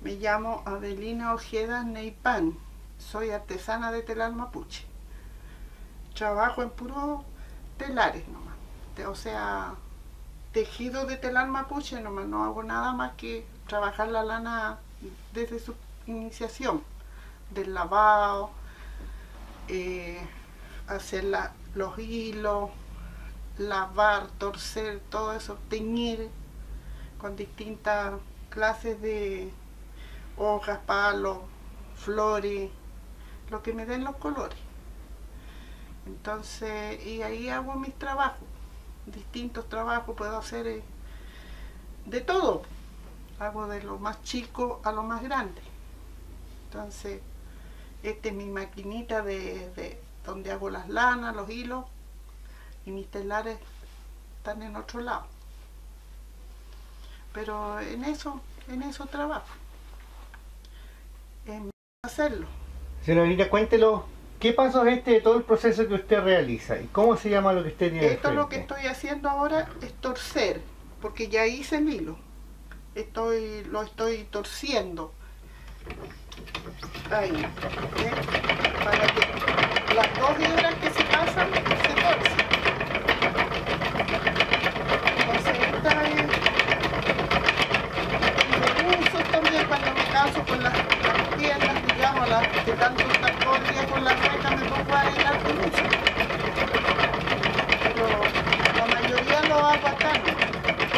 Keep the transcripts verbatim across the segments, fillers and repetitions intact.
Me llamo Adelina Ojeda Neipan, soy artesana de telar mapuche. Trabajo en puros telares nomás, o sea, tejido de telar mapuche nomás, no hago nada más que trabajar la lana desde su iniciación, del lavado, eh, hacer la, los hilos, lavar, torcer, todo eso, teñir con distintas clases de hojas, palos, flores, lo que me den los colores. Entonces, y ahí hago mis trabajos, distintos trabajos, puedo hacer eh, de todo. Hago de lo más chico a lo más grande. Entonces, esta es mi maquinita de, de donde hago las lanas, los hilos, y mis telares están en otro lado. Pero en eso, en eso trabajo. En hacerlo. Señora Adelina, cuéntelo, ¿qué paso es este de todo el proceso que usted realiza? ¿Y cómo se llama lo que usted tiene? Esto lo que estoy haciendo ahora es torcer, porque ya hice el hilo. Estoy, lo estoy torciendo. Ahí, ¿eh? Para que las dos hebras que se pasan se torcen. Entonces esta es... Tengo usos también cuando me caso con las, las piernas, digamos, las de tanto estar todo el día con la rueca, me pongo a bailar con uso. Pero la mayoría lo hago acá, ¿no?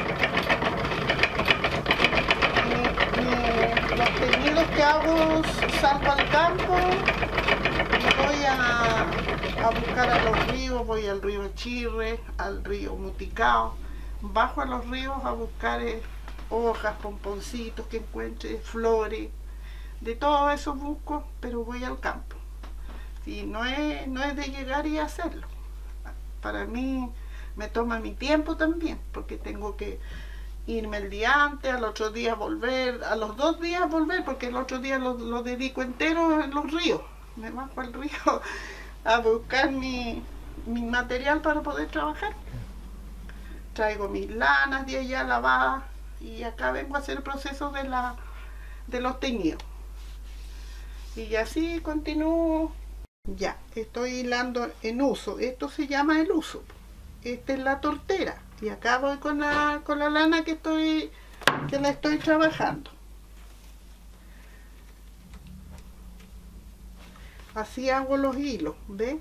Los teñidos que hago, salgo al campo y voy a, a buscar a los ríos, voy al río Chirre, al río Muticao, bajo a los ríos a buscar eh, hojas, pomponcitos que encuentre, flores, de todo eso busco, pero voy al campo. Y no es, no es de llegar y hacerlo. Para mí me toma mi tiempo también, porque tengo que irme el día antes, al otro día volver, a los dos días volver, porque el otro día lo, lo dedico entero en los ríos. Me bajo al río a buscar mi, mi material para poder trabajar. Traigo mis lanas de allá lavadas y acá vengo a hacer el proceso de, la, de los teñidos. Y así continúo. Ya, estoy hilando en uso. Esto se llama el uso. Esta es la tortera. Y acá voy con la, con la lana que estoy, que la estoy trabajando. Así hago los hilos, ¿ven?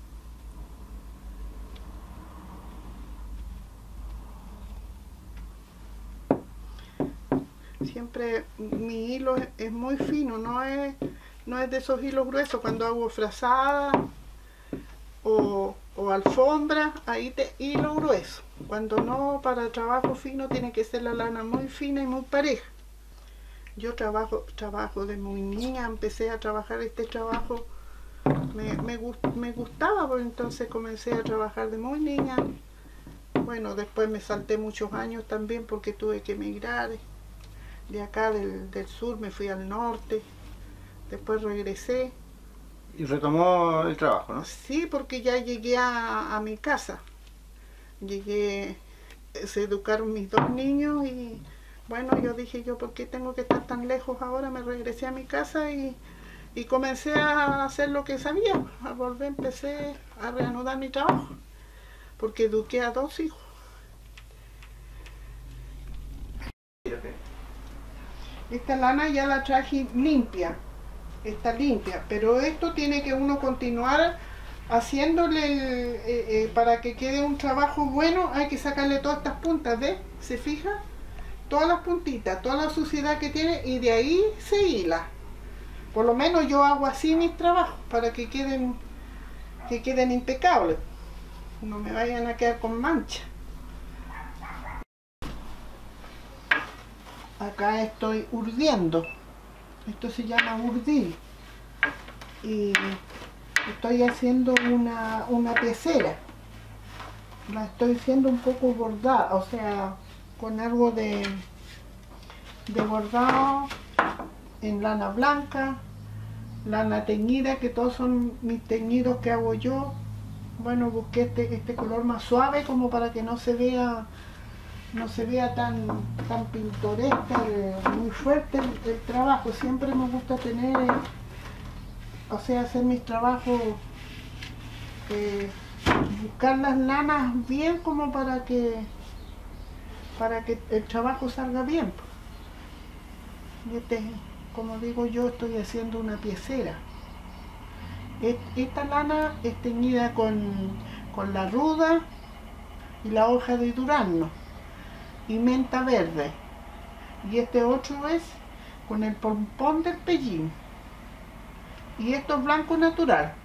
Siempre mi hilo es, es muy fino, no es, no es de esos hilos gruesos. Cuando hago frazada o, o alfombra, ahí te hilo grueso. Cuando no, para trabajo fino tiene que ser la lana muy fina y muy pareja. Yo trabajo, trabajo de muy niña, empecé a trabajar este trabajo, me, me, me gustaba, pues entonces comencé a trabajar de muy niña. Bueno, después me salté muchos años también porque tuve que emigrar. De acá del, del sur me fui al norte, después regresé. Y retomó el trabajo, ¿no? Sí, porque ya llegué a, a mi casa. Llegué, se educaron mis dos niños y bueno, yo dije yo, ¿por qué tengo que estar tan lejos ahora? Me regresé a mi casa y, y comencé a hacer lo que sabía. A volver, empecé a reanudar mi trabajo, porque eduqué a dos hijos. Esta lana ya la traje limpia, está limpia, pero esto tiene que uno continuar haciéndole el, eh, eh, para que quede un trabajo bueno. Hay que sacarle todas estas puntas, ¿ves? ¿Se fija? Todas las puntitas, toda la suciedad que tiene, y de ahí se hila. Por lo menos yo hago así mis trabajos para que queden, que queden impecables, no me vayan a quedar con mancha. Acá estoy urdiendo, esto se llama urdir, y estoy haciendo una, una pecera. La estoy haciendo un poco bordada, o sea, con algo de, de bordado en lana blanca, lana teñida, que todos son mis teñidos que hago yo. Bueno, busqué este, este color más suave como para que no se vea no se vea tan, tan pintoresca, de, muy fuerte el, el trabajo. Siempre me gusta tener, eh, o sea, hacer mis trabajos, eh, buscar las lanas bien como para que, para que el trabajo salga bien. Y este, como digo yo, estoy haciendo una piecera. Esta lana es teñida con, con la ruda y la hoja de durazno y menta verde. Y este otro es con el pompón del pellín. Y esto es blanco natural.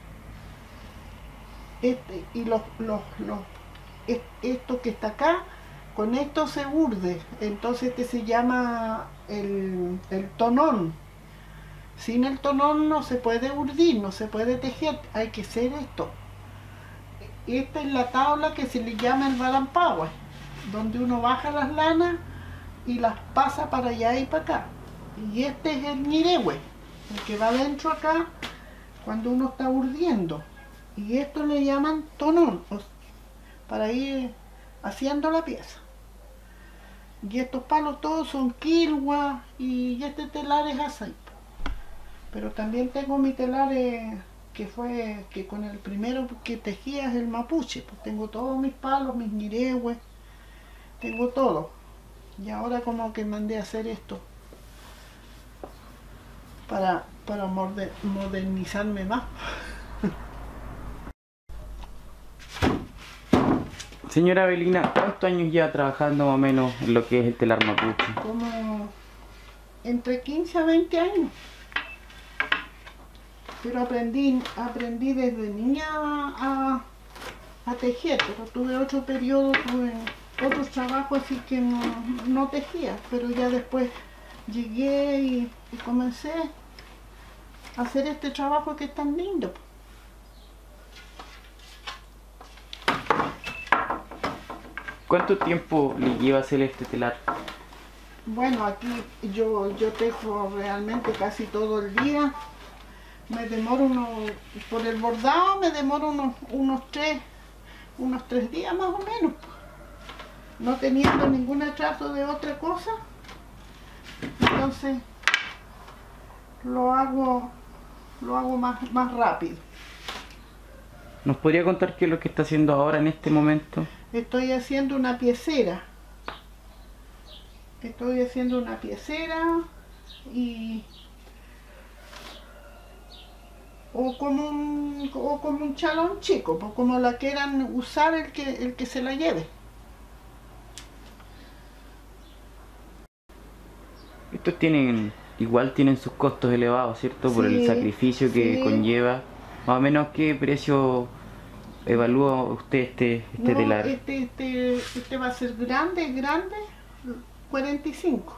Este, y los, los, los, esto que está acá, con esto se urde. Entonces este se llama el, el tonón. Sin el tonón no se puede urdir, no se puede tejer, hay que hacer esto. Esta es la tabla que se le llama el balampagua, donde uno baja las lanas y las pasa para allá y para acá. Y este es el ñirehue, el que va dentro acá cuando uno está urdiendo. Y esto le llaman tonón, para ir haciendo la pieza. Y estos palos todos son quilgua y este telar es aceite. Pero también tengo mi telar eh, que fue que con el primero que tejía es el mapuche. Pues tengo todos mis palos, mis ñirehues, tengo todo. Y ahora como que mandé a hacer esto para, para moder, modernizarme más. Señora Avelina, ¿cuántos años ya trabajando más o menos en lo que es el telar mapuche? Como entre quince a veinte años. Pero aprendí, aprendí desde niña a, a tejer, pero tuve otro periodo, tuve otros trabajos así que no, no tejía, pero ya después llegué y, y comencé a hacer este trabajo que es tan lindo. ¿Cuánto tiempo le lleva hacer este telar? Bueno, aquí yo, yo tejo realmente casi todo el día. Me demoro unos, por el bordado me demoro unos, unos, tres, unos tres días más o menos. No teniendo ningún atraso de otra cosa. Entonces lo hago, lo hago más, más rápido. ¿Nos podría contar qué es lo que está haciendo ahora en este momento? Estoy haciendo una piecera. Estoy haciendo una piecera y o como un, o como un chalón chico, pues como la quieran usar el que, el que se la lleve. Estos tienen, igual tienen sus costos elevados, ¿cierto? Por Sí, el sacrificio que sí. conlleva. Más o menos, ¿qué precio evalúa usted este, este No, telar? este, este, este va a ser grande, grande, cuarenta y cinco.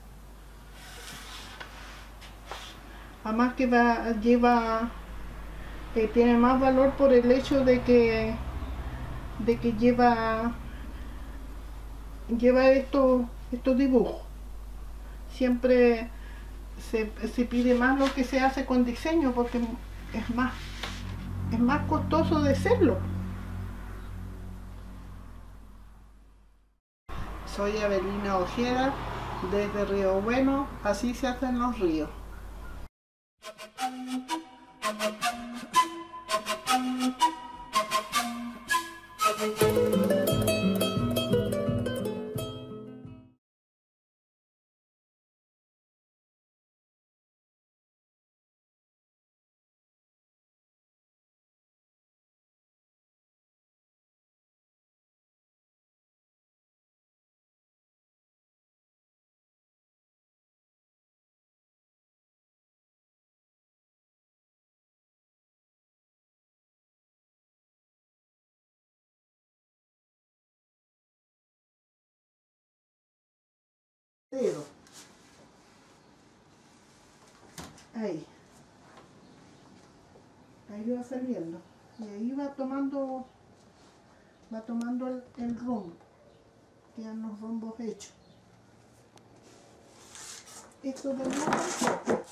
Además que va, lleva, eh, tiene más valor por el hecho de que, de que lleva, lleva estos, estos dibujos. Siempre se, se pide más lo que se hace con diseño porque es más, es más costoso de hacerlo. Soy Avelina Ojeda, desde Río Bueno, así se hacen los ríos. Ahí. Ahí va saliendo. Y ahí va tomando, va tomando el, el rumbo. Quedan los rumbos hechos. Esto del motor.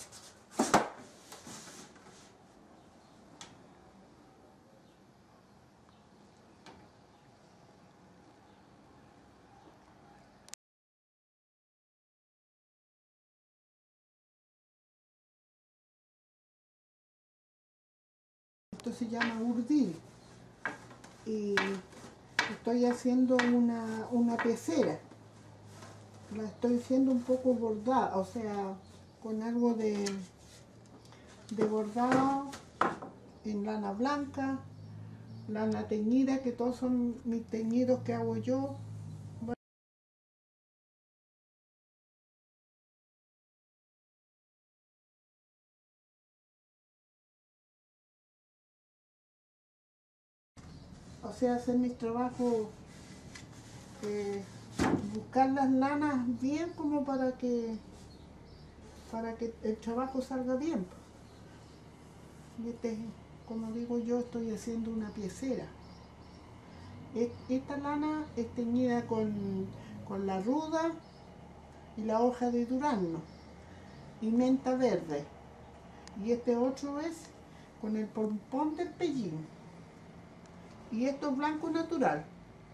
Esto se llama urdil. Y estoy haciendo una, una pecera. La estoy haciendo un poco bordada, o sea, con algo de, de bordado en lana blanca, lana teñida, que todos son mis teñidos que hago yo. O sea, hacer mis trabajos, eh, buscar las lanas bien como para que para que el trabajo salga bien. Y este, como digo yo, estoy haciendo una piecera. Esta lana es teñida con, con la ruda y la hoja de durazno y menta verde. Y este otro es con el pompón del pellín. Y esto es blanco natural.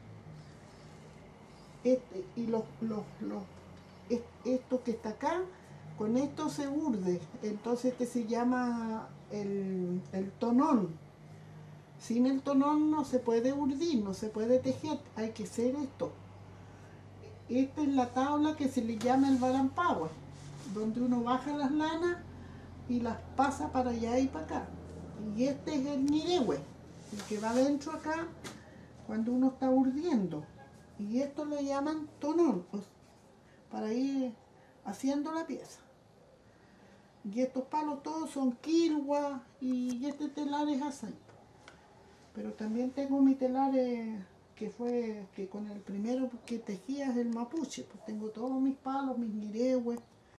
Este, y los, los, los, esto que está acá, con esto se urde. Entonces este se llama el, el tonón. Sin el tonón no se puede urdir, no se puede tejer, hay que hacer esto. Esta es la tabla que se le llama el balampagua, donde uno baja las lanas y las pasa para allá y para acá. Y este es el ñirehue, el que va dentro acá cuando uno está urdiendo. Y esto le llaman tonón, pues, para ir haciendo la pieza. Y estos palos todos son quilgua y este telar es así. Pero también tengo mi telar eh, que fue que con el primero que tejía es el mapuche. Pues tengo todos mis palos, mis ñirehues.